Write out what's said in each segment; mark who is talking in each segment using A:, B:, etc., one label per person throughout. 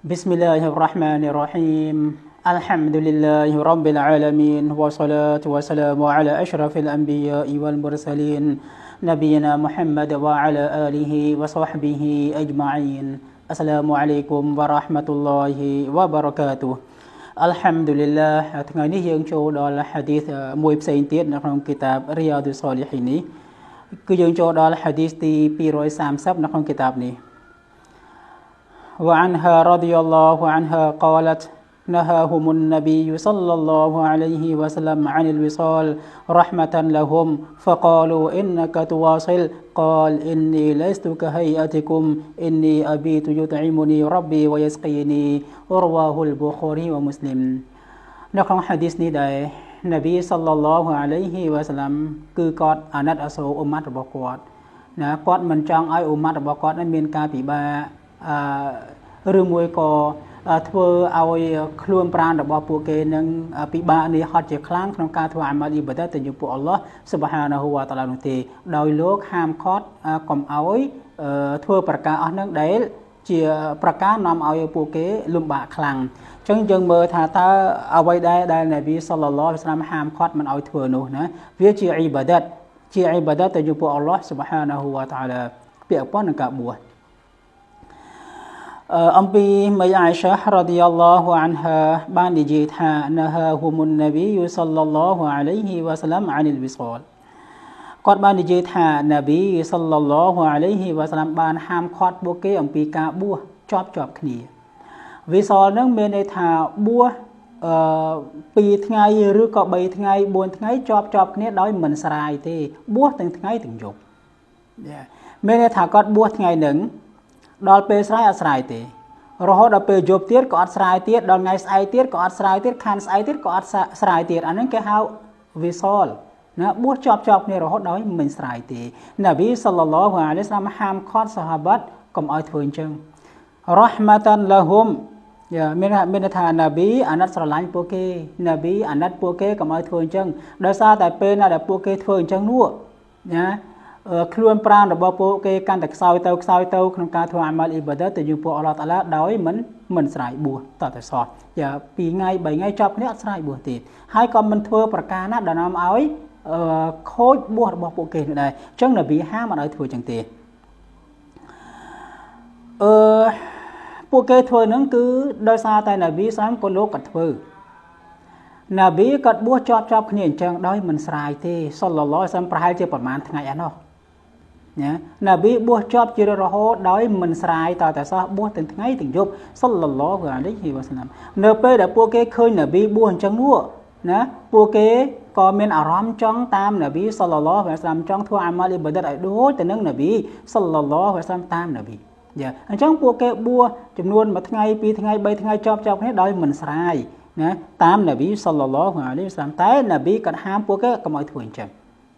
A: بسم الله الرحمن الرحيم الحمد لله رب العالمين والصلاة والسلام على أشرف الأنبياء والمرسلين نبينا محمد وعلى آله وصحبه أجمعين السلام عليكم ورحمة الله وبركاته الحمد لله ថ្ងៃនេះយើងចូលដល់ hadith មួយផ្សេងទៀតនៅក្នុងគីតាប Riyadus Salihin នេះគឺយើងចូលដល់ hadith ទី 230 នៅក្នុងគីតាបនេះ وعنها رضي الله عنها قالت نهاهم النبي صلى الله عليه وسلم عن الوصال رحمة لهم فقالوا إنك تواصل قال إني لست كهيئتكم إني أبيت يطعمني ربي ويسقيني رواه البخاري ومسلم នៅក្នុង hadith នេះដែរ Nabi sallallahu alaihi wasallam គឺគាត់អាណិតអាសូរអ៊ុម៉ាត់របស់គាត់ណាគាត់មិនចង់ឲ្យអ៊ុម៉ាត់របស់គាត់មានការពិបាក ឬមួយក៏ធ្វើឲ្យខ្លួនប្រាណរបស់ពួកគេនឹងពិបាកនេះហត់ជាខ្លាំងក្នុងការធ្វើអាម៉ាល់អ៊ីបាដាតទៅចំពោះអល់ឡោះស៊ុបហានាហ៊ូវតាឡានោះទេដោយលោកហាមឃាត់កុំឲ្យធ្វើប្រការអស់នឹងដែលជាប្រការនាំឲ្យពួកគេលំបាកខ្លាំងអញ្ចឹងយើងមើលថាតើអ្វីដែលនប៊ីសល្លឡោះអាឡៃហ៊ីវសល្លាមហាមឃាត់មិនឲ្យធ្វើនោះណាវាជាអ៊ីបាដាតទៅចំពោះអល់ឡោះស៊ុបហានាហ៊ូវតាឡាពាក់ព័ន្ធនឹងការបួស អំពីមីអាយសារ៉ាឌីយ៉ាឡោះអានហាបាននិយាយថាណាហាហ៊ុមុននប៊ីសល្លឡោះអាឡៃហ៊ីវ៉ាសឡាមអានិលវិសាលគាត់បាននិយាយថានប៊ីសល្លឡោះអាឡៃហ៊ីវ៉ាសឡាមបានហាមឃាត់ពួកគេអំពីការបួសជាប់គ្នាវិសាលនឹងមានន័យថាបួស2ថ្ងៃឬក៏3ថ្ងៃ4ថ្ងៃជាប់គ្នាដោយមិនស្រាយទេបួសទាំងថ្ងៃទាំងយប់មានន័យថាគាត់បួសថ្ងៃនឹង ដល់ពេលស្រាយអត់ស្រាយទេរហូតដល់ពេលយប់ទៀតក៏អត់ស្រាយទៀតដល់ថ្ងៃស្អែកទៀតក៏អត់ស្រាយទៀតខានស្អែកទៀតក៏អត់ស្រាយទៀតអាហ្នឹងគេហៅវិសាលណាបួសជាប់គ្នារហូតដល់មិនស្រាយទេនប៊ីសល្លឡោះអាឡៃហ៊ីវសល្លាមហាមឃាត់សាហាបាត់កុំឲ្យធ្វើអញ្ចឹងរ៉ហ្មាតានឡាហ៊ុមមានថានប៊ីអាណិតស្រឡាញ់ពួកគេនប៊ីអាណិតពួកគេកុំឲ្យធ្វើអញ្ចឹងដោយសារតែពេលណាដែលពួកគេធ្វើអញ្ចឹងនោះណា ខ្លួនប្រាណរបស់ពួកគេកាន់តែខ្សោយទៅក្នុងការធ្វើអាម៉ាល់អ៊ីបាដាតទៅចំពោះអល់ឡោះតាឡាដោយមិនស្រាយបួសតតែសោះយ៉ា2ថ្ងៃ3ថ្ងៃចប់គ្នាអត់ស្រាយបួសទៀតហើយក៏មិនធ្វើប្រការណាដែលនាំឲ្យខូចបួសរបស់ពួកគេនោះដែរអញ្ចឹងនប៊ីហាមមិនឲ្យធ្វើអញ្ចឹងទេពួកគេធ្វើហ្នឹងគឺដោយសារតែនប៊ីស្លាមក៏លោកក៏ធ្វើនប៊ីក៏បួសជាប់គ្នាអញ្ចឹងដោយមិនស្រាយទេសល្លឡោះអាឡៃហ៊ីវសល្លាមប្រហែលជាប្រហែលថ្ងៃឯណោះ នប៊ីបួសជាប់ជារហូតដោយមិនស្រាយតតែសោះបួសទាំងថ្ងៃទាំងយប់សល្លឡោះអាឡៃហ៊ីវសល្លាមនៅពេលដែលពួកគេឃើញនប៊ីបួសអញ្ចឹងនោះណាពួកគេក៏មានអារម្មណ៍ចង់តាមនប៊ីសល្លឡោះអាឡៃហ៊ីវសល្លាមចង់ធ្វើអាម៉ាល់អ៊ីបាដាតឲ្យដូចទៅនឹងនប៊ីសល្លឡោះអាឡៃហ៊ីវសល្លាមតាមនប៊ីយ៉ាអញ្ចឹងពួកគេបួសចំនួន1ថ្ងៃ2ថ្ងៃ3ថ្ងៃជាប់គ្នាដោយមិនស្រាយណាតាមនប៊ីសល្លឡោះអាឡៃហ៊ីវសល្លាមតែនប៊ីក៏ហាមពួកគេកុំឲ្យធ្វើអញ្ចឹង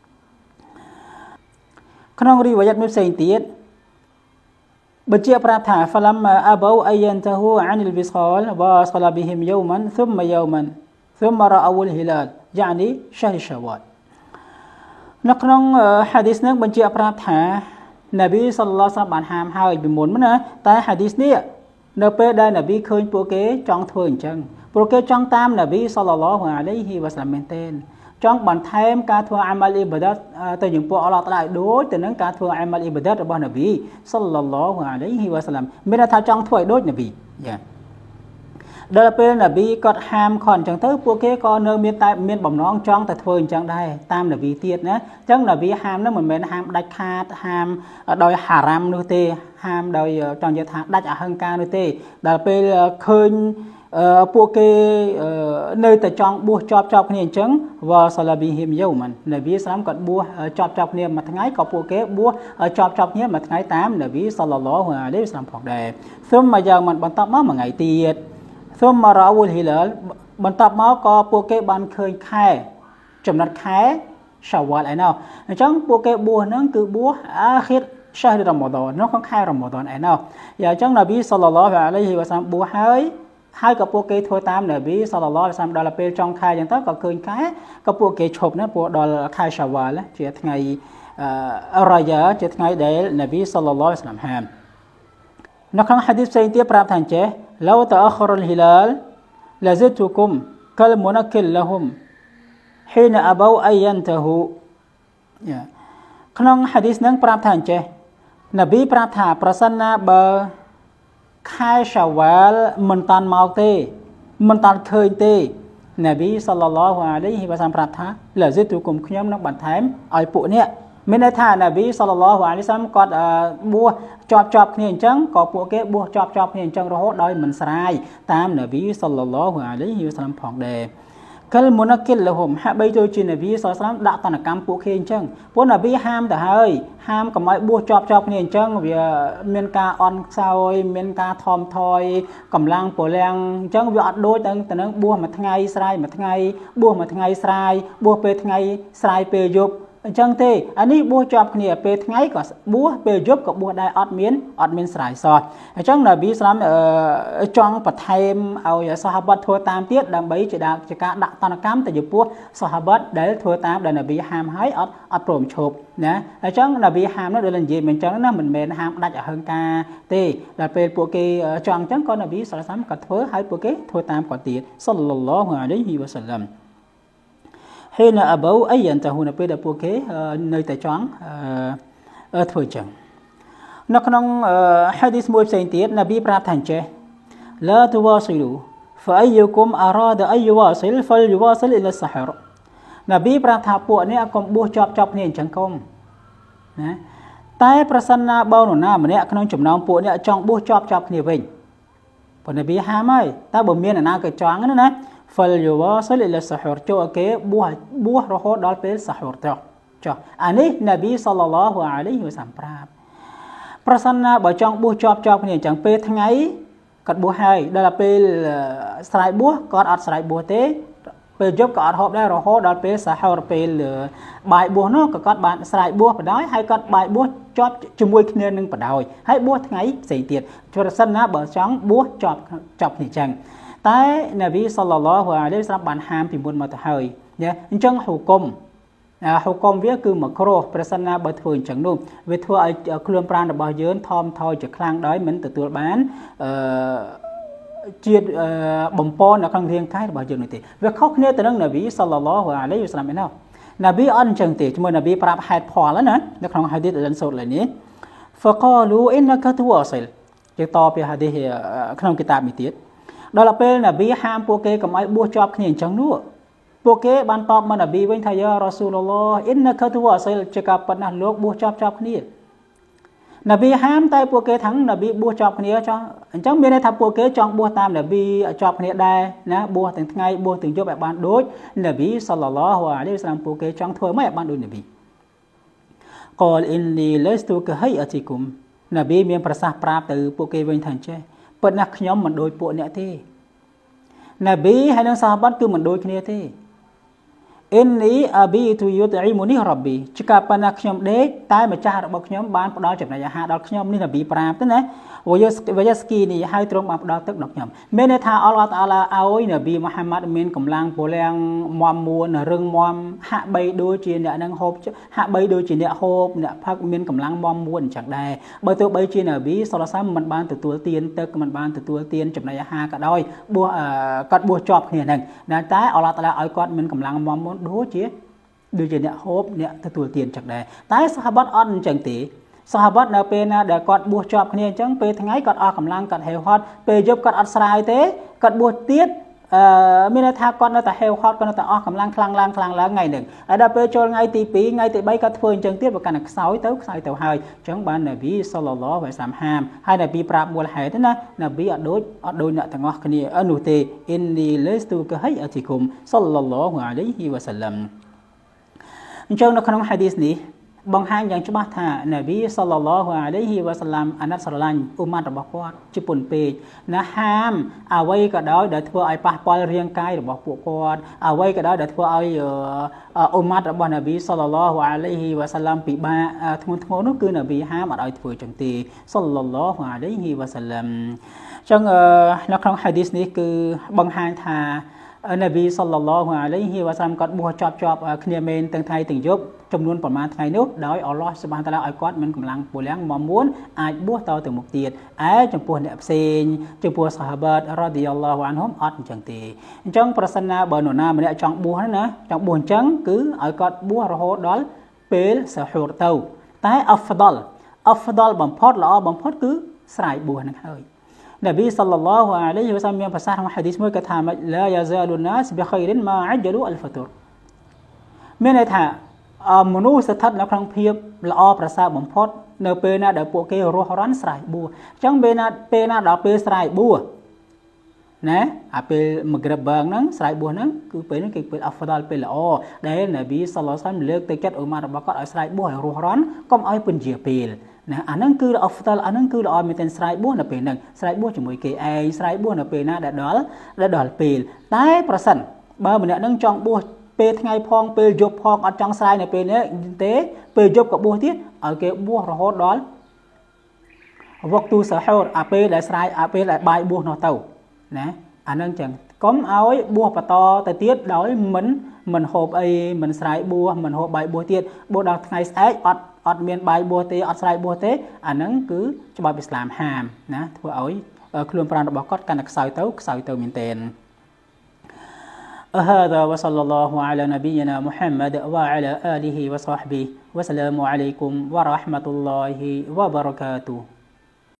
A: ក្នុងរីវ៉ាយ៉ាតមួយផ្សេងទៀតបញ្ជាប្រាប់ថា فلما أبوا أن ينتهوا عن الوصال واصل بهم يوما ثم يوما ثم رأوا الهلال يعني شهر شوال នៅក្នុង hadith នេះបញ្ជាប្រាប់ថា នប៊ីសល្លឡោះអាឡៃហ៊ីវសល្លាមបានហាមហើយពីមុនណាតែ hadith នេះនៅពេលដែលនប៊ីឃើញពួកគេចង់ធ្វើអញ្ចឹងពួកគេចង់តាមនប៊ីសល្លឡោះអាឡៃហ៊ីវសល្លាមមែនទែន ចង់បន្ថែមការធ្វើអាម៉ាល់អ៊ីបាដាតទៅចំពោះអល់ឡោះតាឡាដូចទៅនឹងការធ្វើអាម៉ាល់អ៊ីបាដាតរបស់នប៊ីសល្លឡោះអាឡៃហ៊ីវសល្លាមមានន័យថាចង់ធ្វើឲ្យដូចនប៊ីយ៉ាដល់ពេលនប៊ីគាត់ហាមខនអញ្ចឹងទៅពួកគេក៏នៅមានបំណងចង់តែធ្វើអញ្ចឹងដែរតាមនប៊ីទៀតណាអញ្ចឹងនប៊ីហាមនឹងមិនមែនហាមដាច់ខាតហាមដោយហារ៉ាំនោះទេហាមដោយចង់និយាយថាដាច់អហិង្ការនោះទេដល់ពេលឃើញ ពួកគេនៅតែចង់បួសជាប់គ្នាអញ្ចឹងវ៉ាសាឡាប៊ីហ៊ីមយូមិននប៊ីស្លាមគាត់បួសជាប់គ្នាមួយថ្ងៃក៏ពួកគេបួសជាប់គ្នាមួយថ្ងៃតាមនប៊ីសល្លឡោះអាឡៃហ៊ីវសល្លាមផងដែរស៊ុមមកយ៉ាងមិនបន្តមកមួយថ្ងៃទៀតស៊ុមមករ៉ាវូលហ៊ីឡាលបន្តមកក៏ពួកគេបានឃើញខែចំណុចខែសាវ៉ាល់ឯណោះអញ្ចឹងពួកគេបួសហ្នឹងគឺបួសអាខិរសាហ៍រ៉ាម៉ាឌននៅក្នុងខែរ៉ាម៉ាឌនឯណោះយ៉ាអញ្ចឹងនប៊ីសល្លឡោះអាឡៃហ៊ីវសល្លាមបួសហើយក៏ពួកគេធ្វើតាមនប៊ីសល្លឡោះអាឡៃហ៊ីវសល្លាមដល់ពេលចុងខែអញ្ចឹងទៅក៏ឃើញខែក៏ពួកគេឈប់ណាពួកដល់ខែសាវ៉ាល់ជាថ្ងៃរ៉ាយ៉ាជាថ្ងៃដែលនប៊ីសល្លឡោះអាឡៃហ៊ីវសល្លាមហាមនៅក្នុងហាឌីសផ្សេងទៀតប្រាប់ថាអញ្ចេះ لو تأخر الهلال لزدتكم كالمنكل لهم حين أبوا أن ينتهوا ក្នុង hadith ហ្នឹងប្រាប់ថាអញ្ចេះនប៊ីប្រាប់ថាប្រសិនណាបើខែសាវ៉ាលមិនតាន់មកទេមិនតាន់ឃើញទេនប៊ីសល្លឡោះអាឡៃហ៊ីវ៉ាសាឡាមប្រាប់ថាឡាហ្ស៊ីទូគុំខ្ញុំនឹងបន្ថែមឲ្យពួកអ្នកមានន័យថានប៊ីសល្លឡោះអាឡៃហ៊ីវ៉ាសាឡាមគាត់បួសជាប់គ្នាអញ្ចឹងក៏ពួកគេបួសជាប់គ្នាអញ្ចឹងរហូតដោយមិនស្រាយតាមនប៊ីសល្លឡោះអាឡៃហ៊ីវ៉ាសាឡាមផងដែរ Kal munakil lahum ហាក់បីដូចជានប៊ីសល្លឡោះអាឡៃហ៊ីវ៉ាសាឡាមដាក់តនកម្មពួកគេអញ្ចឹងព្រោះនប៊ីហាមទៅហើយហាមកុំឲ្យបួសជាប់គ្នាអញ្ចឹងវាមានការអន់ខ្សោយមានការថមថយកម្លាំងពលំអញ្ចឹងវាអត់ដូចទៅនឹងបួសមួយថ្ងៃស្រាយមួយថ្ងៃបួសមួយថ្ងៃស្រាយបួសពេលថ្ងៃស្រាយពេលយប់អញ្ចឹងទេអានេះបួសជាប់គ្នាពេលថ្ងៃក៏បួសពេលយប់ក៏បួសដែរអត់មានស្រាយសោះអញ្ចឹងនប៊ីស្លាមចង់បន្ថែមឲ្យសាហាបតធ្វើតាមទៀតដើម្បីជាការដាក់តនកម្មទៅចំពោះសាហាបតដែលធ្វើតាមដែលនប៊ីហាមហើយអត់ព្រមឈប់ណាអញ្ចឹងនប៊ីហាមនោះដូចនិយាយមិនអញ្ចឹងណាមិនមែនហាមដាច់អហិង្ការទេដល់ពេលពួកគេចង់អញ្ចឹងក៏នប៊ីសាឡឡោះអាឡៃហ៊ីវ៉ាសាឡាមក៏ធ្វើឲ្យពួកគេធ្វើតាមគាត់ទៀតសល្លឡោះអាឡៃហ៊ីវ៉ាសាឡាម Hina abau ayyantahu នៅពេលដែលពួកគេនៅតែចង់ធ្វើអញ្ចឹងនៅក្នុង hadith មួយផ្សេងទៀតនប៊ីប្រាប់ថាអញ្ចេះ La tuwasilu fa ayyukum arada ay yuwasil falyuwasil ila as-sahar នប៊ីប្រាប់ថាពួកនេះកុំបួសជាប់គ្នាអញ្ចឹងកុំណាតែប្រសិនណាបើនរណាម្នាក់ក្នុងចំណោមពួកនេះចង់បួសជាប់គ្នាវិញប៉ុន្តែនប៊ីហាមហើយតែបើមានអ្នកណាក៏ចង់ណា فليواصل إلى السحور ចូលគេបួសរហូតដល់ពេលសាហូរចុះអានេះនប៊ីសល្លឡោះអាឡៃហ៊ីវ៉ាសាឡាមប្រាប់ប្រសិនណាបើចង់បួសជាប់គ្នាអញ្ចឹងពេលថ្ងៃគាត់បួសហើយដល់ពេលស្រ័យបួសគាត់អត់ស្រ័យបួសទេពេលយប់ក៏អត់ហូបដែររហូតដល់ពេលសាហូរពេលបាយបួសនោះក៏គាត់បានស្រ័យបួសបដ ாய் ហើយគាត់បាយបួសជាប់ជាមួយគ្នានឹងបដ ாய் ហើយបួសថ្ងៃផ្សេងទៀតប្រសិនណាបើចង់បួសជាប់គ្នាអញ្ចឹងតែនប៊ីសល្លឡោះអាឡៃហ៊ីវ៉ាសាឡាមបានហាមពីមុនមកទៅហើយណាអញ្ចឹងហុគមវាគឺមកគ្រោះប្រសិនណាបើធ្វើអញ្ចឹងនោះវាធ្វើឲ្យខ្លួនប្រាណរបស់យើងថមថយជាខ្លាំងដោយមិនទទួលបានជាតិបំពន់នៅក្នុងរាងកាយរបស់យើងនោះទេវាខុសគ្នាទៅនឹងនប៊ីសល្លឡោះអាឡៃហ៊ីវ៉ាសាឡាមឯណោះនប៊ីអត់អញ្ចឹងទេជាមួយនប៊ីប្រាប់ហេតុផលណានៅក្នុងហាឌីសដែលសូត្រឡើយនេះ فقالوا انك تواصل ជាតពីហាឌីសក្នុងគីតាបនេះទៀតដល់ពេលនប៊ីហាមពួកគេកុំឲ្យបួសជាប់គ្នាអញ្ចឹងនោះពួកគេបានតបមកនប៊ីវិញថាយ៉ារ៉ាស៊ូលឡោះអ៊ីនណាកាទូវ៉ាសិលជាការប៉ុណ្ណាលោកបួសជាប់គ្នានប៊ីហាមតែពួកគេថានប៊ីបួសជាប់គ្នាចង់អញ្ចឹងមានន័យថាពួកគេចង់បួសតាមនប៊ីជាប់គ្នាដែរណាបួសទាំងថ្ងៃបួសទាំងយប់ឲ្យបានដូចនប៊ីសល្លឡោះអាឡៃហ៊ីវ៉ាសាឡាមពួកគេចង់ធ្វើមិនឲ្យបានដូចនប៊ីកលអ៊ីននីឡេស្ទូកហៃអទីគុំនប៊ីមានប្រសាសន៍ប្រាប់ទៅពួកគេវិញថាអញ្ចេះប៉ុន្តែខ្ញុំមិនដូចពួកអ្នកទេនប៊ីហើយនឹងសាហាបតគឺមិនដូចគ្នាទេអ៊ីននីអាប៊ីទូយុតអ៊ីមូនីរ៉ាប៊ីជាការប៉ុណ្ណាខ្ញុំដេកតែម្ចាស់របស់ខ្ញុំបានផ្ដល់ចំណីអាហារដល់ខ្ញុំនេះនប៊ីប្រាប់ទៅណាវយ៉ាស្គីនេះហើយទ្រង់បានផ្ដល់ទឹកដល់ខ្ញុំមានន័យថាអល់ឡោះតាអាឡាឲ្យនប៊ីមូហាម៉ាត់មានកម្លាំងពលំមមមួនរឹងមាំហាក់បីដូចជាអ្នកនឹងហូបហាក់បីដូចជាអ្នកហូបអ្នកផឹកមានកម្លាំងមមមួនអញ្ចឹងដែរបើទោះបីជានប៊ីសល្លឡោះអាឡៃហ៊ីវ៉ាសាឡាមមិនបានទទួលទានទឹកមិនបានទទួលទានចំណីអាហារក៏ដោយបួសគាត់បួសជាប់គ្នាហ្នឹងតែអល់ឡោះតាអាឡាឲ្យគាត់មានកម្លាំងមមមួនដូចជាអ្នកហូបអ្នកទទួលទានចឹងដែរតែសាហាបតអត់អញ្ចឹងទេសាហាបតនៅពេលណាដែលគាត់បួសជាប់គ្នាអញ្ចឹងពេលថ្ងៃគាត់អស់កម្លាំងគាត់ហេវហត់ពេលយប់គាត់អត់ស្រាយទេគាត់បួសទៀតមានន័យថាគាត់នៅតែហេវហត់គាត់នៅតែអស់កម្លាំងខ្លាំងឡើងថ្ងៃហ្នឹងហើយដល់ពេលចូលថ្ងៃទី2ថ្ងៃទី3គាត់ធ្វើអញ្ចឹងទៀតបើកាន់តែខ្សោយទៅហើយអញ្ចឹងបាននប៊ីសល្លឡោះអាឡៃហ៊ីវ៉ាសាឡាមហាមហើយនប៊ីប្រាប់មូលហេតុណានប៊ីអត់ដូចអ្នកទាំងអស់គ្នានោះទេអ៊ីននីលេស្ទូកហៃអទីគុំសល្លឡោះអាឡៃហ៊ីវ៉ាសាឡាមអញ្ចឹងនៅក្នុងហាឌីសនេះបង្ហាញយ៉ាងច្បាស់ថានប៊ីសល្លឡោះអាឡៃហ៊ីវ៉ាសាឡាមអាណិតស្រឡាញ់អ៊ុម៉ាត់របស់គាត់ជាពន់ពេកណាហាមអ្វីក៏ដោយដែលធ្វើឲ្យប៉ះពាល់រាងកាយរបស់ពួកគាត់អ្វីក៏ដោយដែលធ្វើឲ្យអ៊ុម៉ាត់របស់នប៊ីសល្លឡោះអាឡៃហ៊ីវ៉ាសាឡាមពិបាកធ្ងន់ធ្ងរនោះគឺនប៊ីហាមអត់ឲ្យធ្វើចឹងទេសល្លឡោះអាឡៃហ៊ីវ៉ាសាឡាមអញ្ចឹងនៅក្នុងហាឌីសនេះគឺបង្ហាញថានប៊ីសល្លឡោះអាឡៃហ៊ីវ៉ាសាឡាមគាត់បួសជាប់គ្នាមែនទាំងថ្ងៃទាំងយប់ចំនួនប្រមាណថ្ងៃនោះដោយអល់ឡោះស៊ុបហានតាឡាឲ្យគាត់មានកម្លាំងពលំមកមួនអាចបួសតទៅមុខទៀតឯចំពោះអ្នកផ្សេងចំពោះសាហាបាតរ៉ាឌីយ៉ាឡោះអានហ៊ុមអត់អញ្ចឹងទេអញ្ចឹងប្រសិនណាបើនរណាម្នាក់ចង់បួសណាចង់បួសអញ្ចឹងគឺឲ្យគាត់បួសរហូតដល់ពេលសាហូរទៅតែអហ្វដលបំផុតល្អបំផុតគឺស្រ័យបួសនឹងហើយនប៊ីសល្លឡោះអាឡៃហ៊ីវ៉ាសាឡាមមានប្រសាសន៍ក្នុងហាឌីសមួយគាត់ថាឡាយ៉ាហ្សាលុនណាសបិខៃរិនម៉ាអัจលូអលហ្វតុរមានន័យថាមនុស្សស្ថិតនៅក្នុងភាពល្អប្រសើរបំផុតនៅពេលណាដែលពួកគេរស់រានស្រ័យបួសអញ្ចឹងពេលណាដល់ពេលស្រ័យបួសណាអាពេលមក្រិបបាងហ្នឹងស្រ័យបួសហ្នឹងគឺពេលហ្នឹងគេពេលអហ្វដលពេលល្អដែលនប៊ីសល្លឡោះអាឡៃហ៊ីវ៉ាសាឡាមលើកទៅចិត្តឧម៉ាររបស់គាត់ឲ្យស្រ័យបួសឲ្យរស់រានកុំឲ្យពន្យាពេលណាអាហ្នឹងគឺអហ្វដលអាហ្នឹងគឺល្អមែនទែនស្រ័យបួសនៅពេលហ្នឹងស្រ័យបួសជាមួយគេឯងស្រ័យបួសនៅពេលណាដែលដល់ពេលតែប្រសិនបើម្នាក់ហ្នឹងចង់បួសពេលថ្ងៃផងពេលយប់ផងអត់ចង់ស្រ័យនៅពេលនេះទេពេលយប់ក៏បួសទៀតឲ្យគេបួសរហូតដល់វកទូសាហូរអាពេលដែលស្រ័យអាពេលដែលបាយបួសនោះទៅណាអាហ្នឹងចឹងកុំឲ្យបួសបន្តទៅទៀតដោយមិនហូបអីមិនស្រ័យបួសមិនហូបបាយបួសទៀតបួសដល់ថ្ងៃស្អែកអត់មានបាយបួសទេអត់ស្រ័យបួសទេអាហ្នឹងគឺច្បាប់អ៊ីស្លាមហាមណាធ្វើឲ្យខ្លួនប្រាណរបស់គាត់កាន់តែខ្សោយទៅមែនទែនهذا وصلى الله على نبينا محمد وعلى آله وصحبه والسلام عليكم ورحمة الله وبركاته